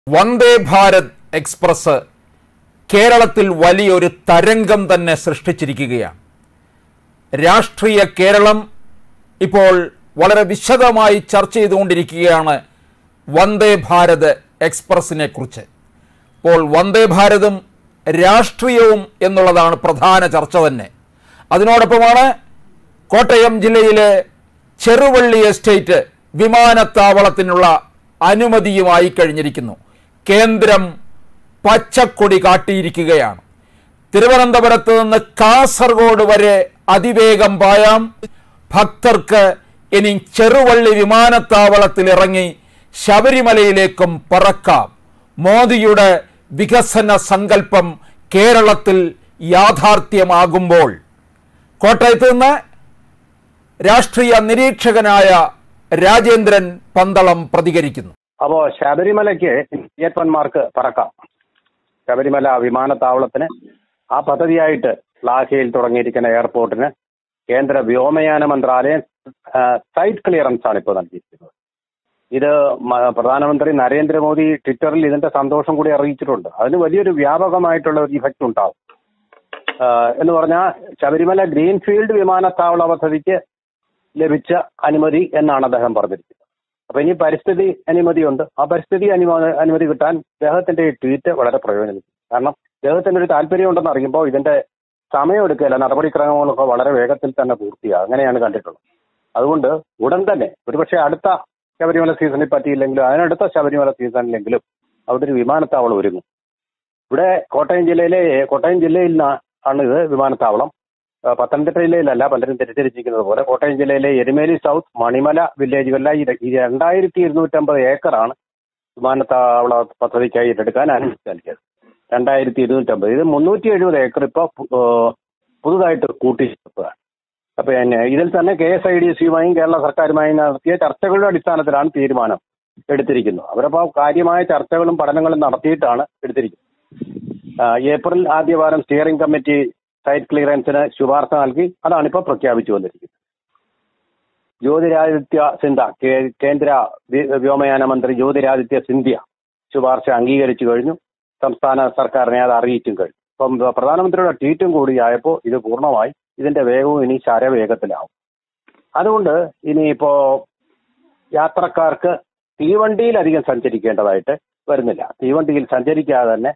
Vande Bharat express കേരളത്തിൽ വലിയൊരു തരംഗം തന്നെ സൃഷ്ടിച്ചിരിക്കുകയാണ്. രാഷ്ട്രീയ കേരളം ഇപ്പോൾ വളരെ വിശദമായി ചർച്ച ചെയ്തുകൊണ്ടിരിക്കുകയാണ് വന്ദേ ഭാരത് എക്സ്പ്രസിനെ കുറിച്ച്. ഇപ്പോൾ വന്ദേ ഭാരതും രാഷ്ട്രീയവും എന്നുള്ളതാണ് പ്രധാന ചർച്ച തന്നെ. അതിനോടൊപ്പമാണ് കോട്ടയം ജില്ലയിലെ ചെറുവള്ളി എസ്റ്റേറ്റ് വിമാനത്താവളത്തിനുള്ള അനുമതിയുമായി കഴിഞ്ഞിരിക്കുന്നു. കേന്ദ്രം പച്ചക്കൊടി കാട്ടിയിരിക്കുകയാണ്. തിരുവനന്തപുരത്ത് നിന്ന് കാസർഗോഡ് വരെ അതിവേഗം പായാം. ഭക്തർക്ക് ഇനി ചെറുവള്ളി വിമാനത്താവളത്തിൽ ഇറങ്ങി ശബരിമലയിലേക്കും പറക്കാം. മോദിയുടെ വികസന സങ്കല്പം കേരളത്തിൽ യാഥാർത്ഥ്യമാകുമ്പോൾ കോട്ടയത്ത് നിന്ന് രാഷ്ട്രീയ നിരീക്ഷകനായ രാജേന്ദ്രൻ പന്തളം പ്രതികരിക്കുന്നു. അപ്പോ ശബരിമലയ്ക്ക് അയ്യപ്പന്മാർക്ക് പറക്കാം. ശബരിമല വിമാനത്താവളത്തിന് ആ പദ്ധതിയായിട്ട് ലാഹയിൽ തുടങ്ങിയിരിക്കുന്ന എയർപോർട്ടിന് കേന്ദ്ര വ്യോമയാന മന്ത്രാലയം സൈറ്റ് ക്ലിയറൻസ് ആണ് ഇപ്പോൾ നൽകിയിരിക്കുന്നത്. ഇത് പ്രധാനമന്ത്രി നരേന്ദ്രമോദി ട്വിറ്ററിൽ ഇതിന്റെ സന്തോഷം കൂടി അറിയിച്ചിട്ടുണ്ട്. അതിന് വലിയൊരു വ്യാപകമായിട്ടുള്ള ഒരു ഇഫക്റ്റ് ഉണ്ടാവും എന്ന് പറഞ്ഞാൽ ശബരിമല ഗ്രീൻഫീൽഡ് വിമാനത്താവള പദ്ധതിക്ക് ലഭിച്ച അനുമതി എന്നാണ് അദ്ദേഹം പറഞ്ഞിരിക്കുന്നത്. അപ്പൊ ഇനി പരിസ്ഥിതി അനുമതിയുണ്ട്. ആ പരിസ്ഥിതി അനുമതി കിട്ടാൻ അദ്ദേഹത്തിന്റെ ഈ ട്വീറ്റ് വളരെ പ്രയോജനം. കാരണം അദ്ദേഹത്തിന്റെ ഒരു താല്പര്യം ഉണ്ടെന്ന് അറിയുമ്പോൾ ഇതിന്റെ സമയമെടുക്കുകയല്ല, നടപടിക്രമങ്ങളൊക്കെ വളരെ വേഗത്തിൽ തന്നെ പൂർത്തിയാകും. അങ്ങനെയാണ് കണ്ടിട്ടുള്ളത്. അതുകൊണ്ട് ഉടൻ തന്നെ ഒരുപക്ഷെ അടുത്ത ശബരിമല സീസണിൽ പറ്റിയില്ലെങ്കിലും അതിനടുത്ത ശബരിമല സീസണിലെങ്കിലും അവിടെ ഒരു വിമാനത്താവളം ഒരുങ്ങും. ഇവിടെ കോട്ടയം ജില്ലയിൽ ആണ് ഇത് വിമാനത്താവളം. പത്തനംതിട്ട ജില്ലയിലല്ല, പലരും തെറ്റിദ്ധരിച്ചിരിക്കുന്നത് പോലെ കോട്ടയം ജില്ലയിലെ എരുമേലി സൗത്ത്, മണിമല വില്ലേജുകളിലെ ഈ 2250 ഏക്കറാണ് വിമാനത്താവള പദ്ധതിക്കായി ഏറ്റെടുക്കാൻ അനുമതി നൽകിയത്. 2250. ഇത് 370 ഏക്കർ ഇപ്പോൾ പുതുതായിട്ട് കൂട്ടിച്ചേർത്തതാണ്. അപ്പൊ ഇതിൽ തന്നെ KSIDCയുമായും കേരള സർക്കാരുമായും നടത്തിയ ചർച്ചകളുടെ അടിസ്ഥാനത്തിലാണ് തീരുമാനം എടുത്തിരിക്കുന്നത്. അവരപ്പോൾ കാര്യമായ ചർച്ചകളും പഠനങ്ങളും നടത്തിയിട്ടാണ് എടുത്തിരിക്കുന്നത്. ഏപ്രിൽ ആദ്യവാരം സ്റ്റിയറിംഗ് കമ്മിറ്റി സൈറ്റ് ക്ലിയറൻസിന് ശുപാർശ നൽകി. അതാണിപ്പോൾ പ്രഖ്യാപിച്ചു വന്നിരിക്കുന്നത്. ജ്യോതിരാദിത്യ സിന്ധ്യ, കേന്ദ്ര വ്യോമയാന മന്ത്രി ജ്യോതിരാദിത്യ സിന്ധ്യ ശുപാർശ അംഗീകരിച്ചു കഴിഞ്ഞു. സംസ്ഥാന സർക്കാരിനെ അത് അറിയിച്ചും കഴിഞ്ഞു. ഇപ്പം പ്രധാനമന്ത്രിയുടെ ട്വീറ്റും കൂടി ആയപ്പോൾ ഇത് പൂർണ്ണമായി ഇതിന്റെ വേഗവും ഇനി ശരവേഗത്തിലാവും. അതുകൊണ്ട് ഇനിയിപ്പോ യാത്രക്കാർക്ക് തീവണ്ടിയിൽ അധികം സഞ്ചരിക്കേണ്ടതായിട്ട് വരുന്നില്ല. തീവണ്ടിയിൽ സഞ്ചരിക്കാതെ തന്നെ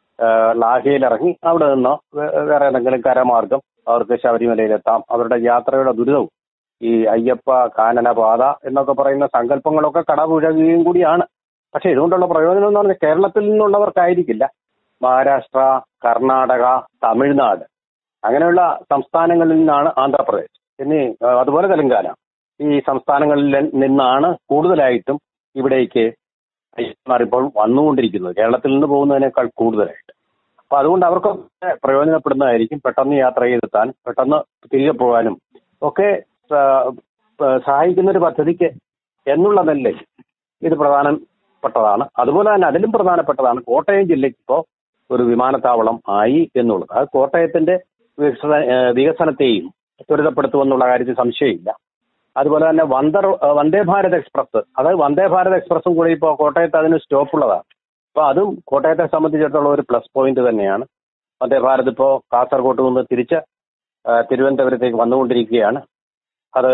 ലാഹയിൽ ഇറങ്ങി അവിടെ നിന്ന് വേറെ ഏതെങ്കിലും കരമാർഗം അവർക്ക് ശബരിമലയിലെത്താം. അവരുടെ യാത്രയുടെ ദുരിതവും ഈ അയ്യപ്പ കാനന പാത എന്നൊക്കെ പറയുന്ന സങ്കല്പങ്ങളൊക്കെ കടപുഴകുകയും കൂടിയാണ്. പക്ഷെ ഇതുകൊണ്ടുള്ള പ്രയോജനം എന്ന് പറഞ്ഞാൽ കേരളത്തിൽ നിന്നുള്ളവർക്കായിരിക്കില്ല. മഹാരാഷ്ട്ര, കർണാടക, തമിഴ്നാട് അങ്ങനെയുള്ള സംസ്ഥാനങ്ങളിൽ നിന്നാണ്, ആന്ധ്രാപ്രദേശ് അതുപോലെ തെലങ്കാന, ഈ സംസ്ഥാനങ്ങളിൽ നിന്നാണ് കൂടുതലായിട്ടും ഇവിടേക്ക് അയ്യപ്പന്മാർ ഇപ്പോൾ വന്നുകൊണ്ടിരിക്കുന്നത്, കേരളത്തിൽ നിന്ന് പോകുന്നതിനേക്കാൾ കൂടുതലായിട്ട്. അപ്പൊ അതുകൊണ്ട് അവർക്ക് പ്രയോജനപ്പെടുന്നതായിരിക്കും. പെട്ടെന്ന് യാത്ര ചെയ്തെത്താൻ, പെട്ടെന്ന് തിരികെ പോകാനും ഒക്കെ സഹായിക്കുന്ന ഒരു പദ്ധതിക്ക് എന്നുള്ളതല്ലേ ഇത് പ്രധാനപ്പെട്ടതാണ്. അതുപോലെ തന്നെ അതിലും പ്രധാനപ്പെട്ടതാണ് കോട്ടയം ജില്ലയ്ക്ക് ഇപ്പോൾ ഒരു വിമാനത്താവളം ആയി എന്നുള്ളത്. അത് കോട്ടയത്തിന്റെ വികസനത്തെയും ത്വരിതപ്പെടുത്തുമെന്നുള്ള കാര്യത്തിൽ സംശയമില്ല. അതുപോലെ തന്നെ വന്ദേ ഭാരത് എക്സ്പ്രസ്, അതായത് വന്ദേ ഭാരത് എക്സ്പ്രസും കൂടി ഇപ്പോൾ കോട്ടയത്ത് അതിന് സ്റ്റോപ്പുള്ളതാണ്. അപ്പോൾ അതും കോട്ടയത്തെ സംബന്ധിച്ചിടത്തോളം ഒരു പ്ലസ് പോയിന്റ് തന്നെയാണ്. വന്ദേ ഭാരത് ഇപ്പോൾ കാസർഗോഡ് നിന്ന് തിരിച്ച് തിരുവനന്തപുരത്തേക്ക് വന്നുകൊണ്ടിരിക്കുകയാണ്. അത്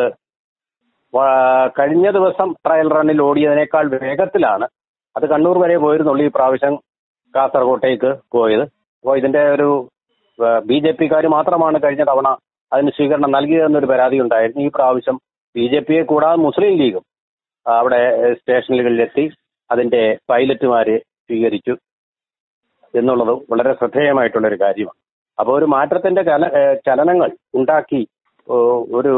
കഴിഞ്ഞ ദിവസം ട്രയൽ റണ്ണിൽ ഓടിയതിനേക്കാൾ വേഗത്തിലാണ് അത് കണ്ണൂർ വരെ പോയിരുന്നുള്ളൂ. ഈ പ്രാവശ്യം കാസർഗോട്ടേക്ക് പോയത്. അപ്പോൾ ഇതിന്റെ ഒരു BJPക്കാർ മാത്രമാണ് കഴിഞ്ഞ തവണ അതിന് സ്വീകരണം നൽകിയതെന്നൊരു പരാതി ഉണ്ടായിരുന്നു. ഈ പ്രാവശ്യം BJPയെ കൂടാതെ മുസ്ലിം ലീഗും അവിടെ സ്റ്റേഷനുകളിലെത്തി അതിന്റെ പൈലറ്റുമാരെ സ്വീകരിച്ചു എന്നുള്ളത് വളരെ ശ്രദ്ധേയമായിട്ടുള്ളൊരു കാര്യമാണ്. അപ്പോൾ ഒരു മാറ്റത്തിന്റെ ചലനങ്ങൾ ഉണ്ടാക്കി ഒരു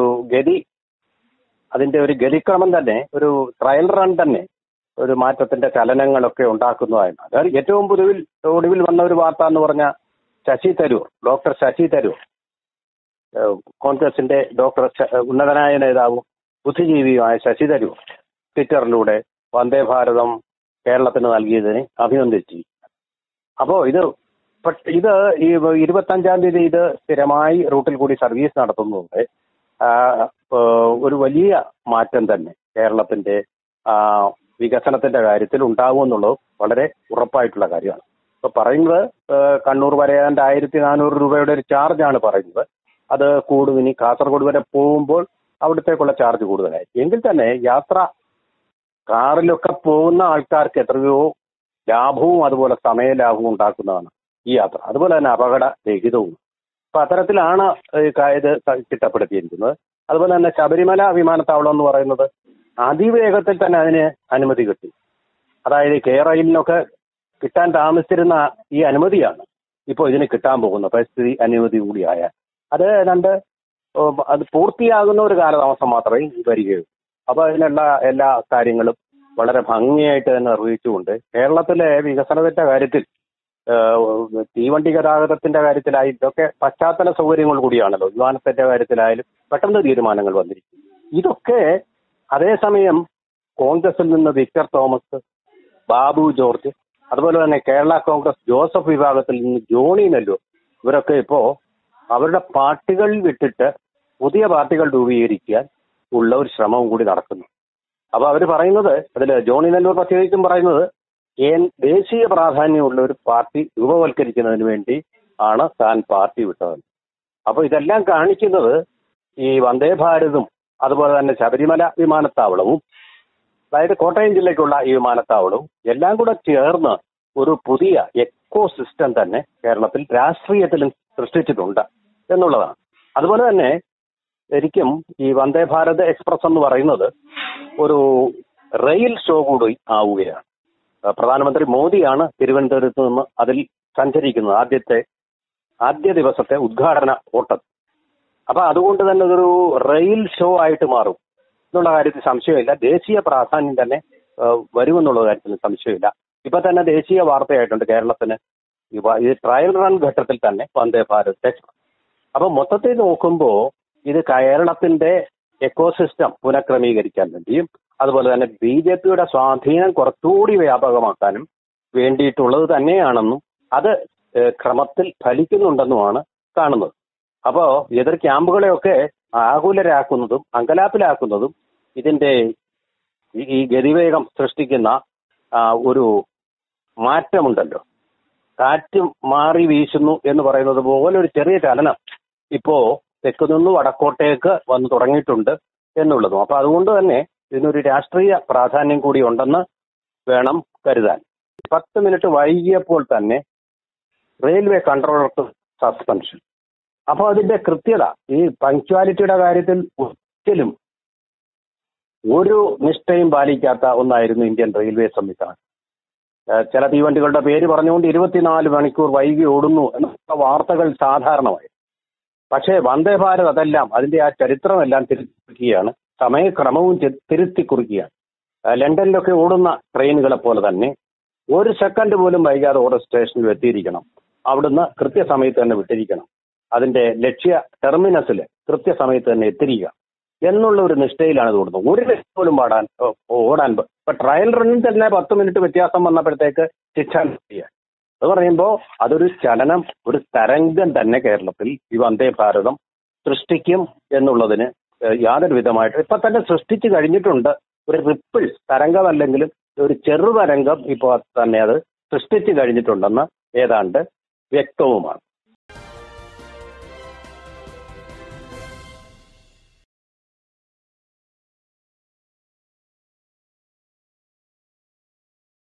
അതിന്റെ ഒരു ഗതിക്രമം തന്നെ, ഒരു ട്രയൽ റൺ തന്നെ ഒരു മാറ്റത്തിന്റെ ചലനങ്ങളൊക്കെ ഉണ്ടാക്കുന്നതായിരുന്നു. അതായത് ഏറ്റവും ഒടുവിൽ വന്ന ഒരു വാർത്ത എന്ന് പറഞ്ഞാൽ ഡോക്ടർ ശശി തരൂർ, കോൺഗ്രസിന്റെ ഉന്നതനായ നേതാവും ബുദ്ധിജീവിയുമായ ശശി തരൂർ ട്വിറ്ററിലൂടെ വന്ദേ ഭാരതം കേരളത്തിന് നൽകിയതിനെ അഭിനന്ദിച്ചു. അപ്പോൾ ഇത് ഈ 25-ാം തീയതി ഇത് സ്ഥിരമായി റൂട്ടിൽ കൂടി സർവീസ് നടത്തുന്നതുകൊണ്ട് ഒരു വലിയ മാറ്റം തന്നെ കേരളത്തിന്റെ വികസനത്തിന്റെ കാര്യത്തിൽ ഉണ്ടാകുമെന്നുള്ളത് വളരെ ഉറപ്പായിട്ടുള്ള കാര്യമാണ്. ഇപ്പൊ പറയുന്നത് കണ്ണൂർ വരെ ഏതാണ്ട് 1400 രൂപയുടെ ഒരു ചാർജാണ് പറയുന്നത്. അത് കൂടും. ഇനി കാസർഗോഡ് വരെ പോകുമ്പോൾ അവിടത്തേക്കുള്ള ചാർജ് കൂടുതലായി. എങ്കിൽ തന്നെ യാത്ര കാറിലൊക്കെ പോകുന്ന ആൾക്കാർക്ക് എത്രയോ ലാഭവും അതുപോലെ സമയ ലാഭവും ഉണ്ടാക്കുന്നതാണ് ഈ യാത്ര. അതുപോലെ തന്നെ അപകടരഹിതവും. അപ്പൊ അത്തരത്തിലാണ് ഇത് ചിട്ടപ്പെടുത്തിയിരിക്കുന്നത്. അതുപോലെ തന്നെ ശബരിമല വിമാനത്താവളം എന്ന് പറയുന്നത് അതിവേഗത്തിൽ തന്നെ അതിന് അനുമതി കിട്ടി. അതായത് കേരളയിലൊക്കെ കിട്ടാൻ താമസിച്ചിരുന്ന ഈ അനുമതിയാണ് ഇപ്പോൾ ഇതിന് കിട്ടാൻ പോകുന്നത്. പരിസ്ഥിതി അനുമതി കൂടിയായ അത് ഏതാണ്ട് അത് പൂർത്തിയാകുന്ന ഒരു കാലതാമസം മാത്രമേ വരികയുള്ളൂ. അപ്പോൾ അതിനുള്ള എല്ലാ കാര്യങ്ങളും വളരെ ഭംഗിയായിട്ട് തന്നെ നിർവഹിച്ചുകൊണ്ട് കേരളത്തിലെ വികസനത്തിന്റെ കാര്യത്തിൽ തീവണ്ടി ഗതാഗതത്തിന്റെ കാര്യത്തിലായി ഇതൊക്കെ പശ്ചാത്തല സൗകര്യങ്ങൾ കൂടിയാണല്ലോ. വിമാനത്തിന്റെ കാര്യത്തിലായാലും പെട്ടെന്ന് തീരുമാനങ്ങൾ വന്നിരിക്കും. ഇതൊക്കെ അതേസമയം കോൺഗ്രസിൽ നിന്ന് വിക്ടർ തോമസ്, ബാബു ജോർജ്, അതുപോലെ തന്നെ കേരള കോൺഗ്രസ് ജോസഫ് വിഭാഗത്തിൽ നിന്ന് ജോണി നെല്ലൂർ, ഇവരൊക്കെ ഇപ്പോ അവരുടെ പാർട്ടികൾ വിട്ടിട്ട് പുതിയ പാർട്ടികൾ രൂപീകരിക്കാൻ ഉള്ള ഒരു ശ്രമവും കൂടി നടക്കുന്നു. അപ്പൊ അവർ പറയുന്നത്, അതിൽ ജോണി നെല്ലൂർ പ്രത്യേകിച്ചും പറയുന്നത് ദേശീയ പ്രാധാന്യമുള്ള ഒരു പാർട്ടി രൂപവൽക്കരിക്കുന്നതിന് വേണ്ടി ആണ് താൻ പാർട്ടി വിട്ടത്. അപ്പൊ ഇതെല്ലാം കാണിക്കുന്നത് ഈ വന്ദേ ഭാരതും അതുപോലെ തന്നെ ശബരിമല വിമാനത്താവളവും, അതായത് കോട്ടയം ജില്ലയ്ക്കുള്ള ഈ വിമാനത്താവളവും എല്ലാം കൂടെ ചേർന്ന് ഒരു പുതിയ എക്കോ സിസ്റ്റം തന്നെ കേരളത്തിൽ രാഷ്ട്രീയത്തിലും സൃഷ്ടിച്ചിട്ടുണ്ട് എന്നുള്ളതാണ്. അതുപോലെ തന്നെ ശരിക്കും ഈ വന്ദേ ഭാരത് എക്സ്പ്രസ് എന്ന് പറയുന്നത് ഒരു റെയിൽ ഷോ കൂടി ആവുകയാണ്. പ്രധാനമന്ത്രി മോദിയാണ് തിരുവനന്തപുരത്ത് നിന്ന് അതിൽ സഞ്ചരിക്കുന്നത് ആദ്യ ദിവസത്തെ ഉദ്ഘാടന ഓട്ടം. അപ്പൊ അതുകൊണ്ട് തന്നെ ഇതൊരു റെയിൽ ഷോ ആയിട്ട് മാറും എന്നുള്ള കാര്യത്തിൽ സംശയമില്ല. ദേശീയ പ്രാധാന്യം തന്നെ വരുമെന്നുള്ള കാര്യത്തിൽ സംശയമില്ല. ഇപ്പൊ തന്നെ ദേശീയ വാർത്തയായിട്ടുണ്ട് കേരളത്തിന് ഈ ട്രയൽ റൺ ഘട്ടത്തിൽ തന്നെ വന്ദേ ഭാരത് എക്സ്പ്രസ്. അപ്പൊ മൊത്തത്തിൽ നോക്കുമ്പോൾ ഇത് കേരളത്തിന്റെ എക്കോസിസ്റ്റം പുനഃക്രമീകരിക്കാൻ വേണ്ടിയും അതുപോലെ തന്നെ BJPയുടെ സ്വാധീനം കുറച്ചുകൂടി വ്യാപകമാക്കാനും വേണ്ടിയിട്ടുള്ളത് തന്നെയാണെന്നും അത് ക്രമത്തിൽ ഫലിക്കുന്നുണ്ടെന്നുമാണ് കാണുന്നത്. അപ്പോ എതിർ ക്യാമ്പുകളെയൊക്കെ ആകുലരാക്കുന്നതും അങ്കലാപ്പിലാക്കുന്നതും ഇതിന്റെ ഈ ഗതിവേഗം സൃഷ്ടിക്കുന്ന ഒരു മാറ്റമുണ്ടല്ലോ, കാറ്റ് മാറി വീശുന്നു എന്ന് പറയുന്നത് പോലെ ഒരു ചെറിയ ചലനം ഇപ്പോ തെക്ക് നിന്ന് വടക്കോട്ടേക്ക് വന്നു തുടങ്ങിയിട്ടുണ്ട് എന്നുള്ളതും. അപ്പൊ അതുകൊണ്ട് തന്നെ ഇതിനൊരു രാഷ്ട്രീയ പ്രാധാന്യം കൂടി ഉണ്ടെന്ന് വേണം കരുതാൻ. 10 മിനിറ്റ് വൈകിയപ്പോൾ തന്നെ റെയിൽവേ കൺട്രോളർക്ക് സസ്പെൻഷൻ. അപ്പൊ അതിന്റെ കൃത്യത, ഈ പങ്ക്ച്വാലിറ്റിയുടെ കാര്യത്തിൽ ഒരിക്കലും ഒരു നിഷ്ഠയും പാലിക്കാത്ത ഒന്നായിരുന്നു ഇന്ത്യൻ റെയിൽവേ സംവിധാനം. ചില തീവണ്ടികളുടെ പേര് പറഞ്ഞുകൊണ്ട് 24 മണിക്കൂർ വൈകി ഓടുന്നു എന്ന വാർത്തകൾ സാധാരണമായി. പക്ഷേ വന്ദേ ഭാരത് അതെല്ലാം അതിന്റെ ആ ചരിത്രമെല്ലാം തിരുത്തിക്കുകയാണ്, സമയക്രമവും തിരുത്തി കുറിക്കുകയാണ്. ലണ്ടനിലൊക്കെ ഓടുന്ന ട്രെയിനുകളെ പോലെ തന്നെ 1 സെക്കൻഡ് പോലും വൈകാതെ ഓരോ സ്റ്റേഷനിൽ എത്തിയിരിക്കണം, അവിടുന്ന് കൃത്യസമയത്ത് തന്നെ വിട്ടിരിക്കണം, അതിന്റെ ലക്ഷ്യ ടെർമിനസിൽ കൃത്യസമയത്ത് തന്നെ എത്തിരിക്കുക എന്നുള്ള ഒരു നിഷ്ഠയിലാണ് ഇത് ഓടുന്നത്. 1 മിനിറ്റ് പോലും ഓടാൻ ഇപ്പൊ ട്രയൽ റണ്ണിൽ തന്നെ 10 മിനിറ്റ് വ്യത്യാസം വന്നപ്പോഴത്തേക്ക് ശിക്ഷ ചെയ്യാൻ. അത് പറയുമ്പോൾ അതൊരു ചലനം, ഒരു തരംഗം തന്നെ കേരളത്തിൽ ഈ വന്ദേ ഭാരതം സൃഷ്ടിക്കും എന്നുള്ളതിന് യാതൊരു വിധമായിട്ട് ഇപ്പൊ തന്നെ സൃഷ്ടിച്ചു കഴിഞ്ഞിട്ടുണ്ട്. ഒരു റിപ്പിൾ തരംഗമല്ലെങ്കിലും ഒരു ചെറുതരംഗം ഇപ്പോൾ തന്നെ അത് സൃഷ്ടിച്ചു കഴിഞ്ഞിട്ടുണ്ടെന്ന് ഏതാണ്ട് വ്യക്തവുമാണ്.